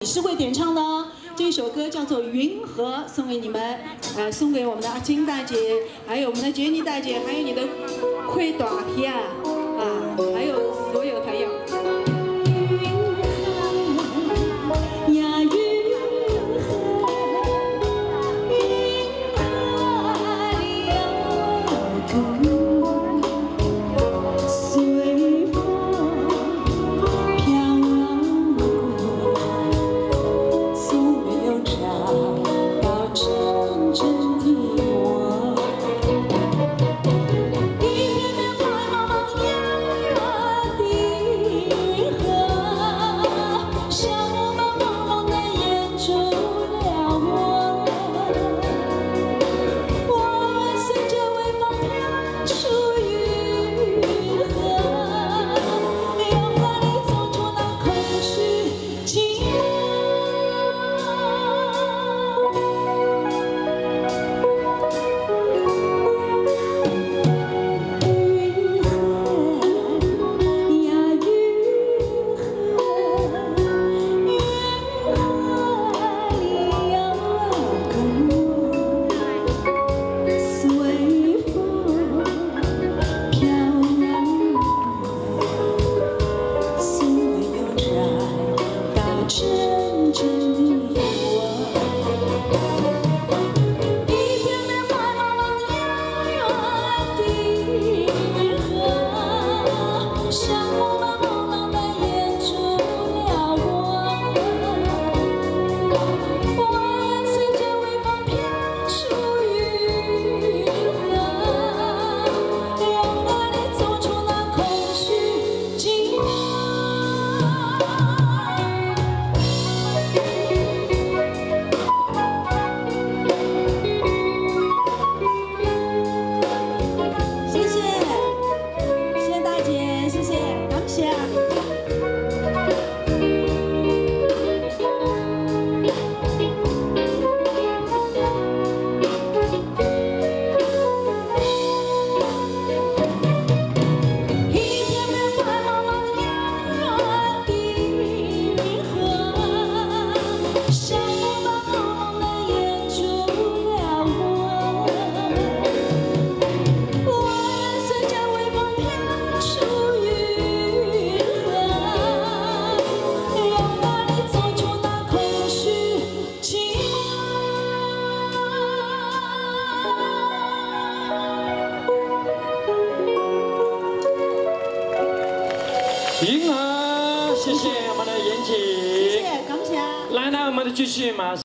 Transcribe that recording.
是会点唱的哦。这首歌叫做《云河》，送给你们，送给我们的阿金大姐，还有我们的杰尼大姐，还有你的亏大兄还有所有的朋友。 云河，谢谢我们的严谨， 谢谢，感谢。 来，那我们的继续马上。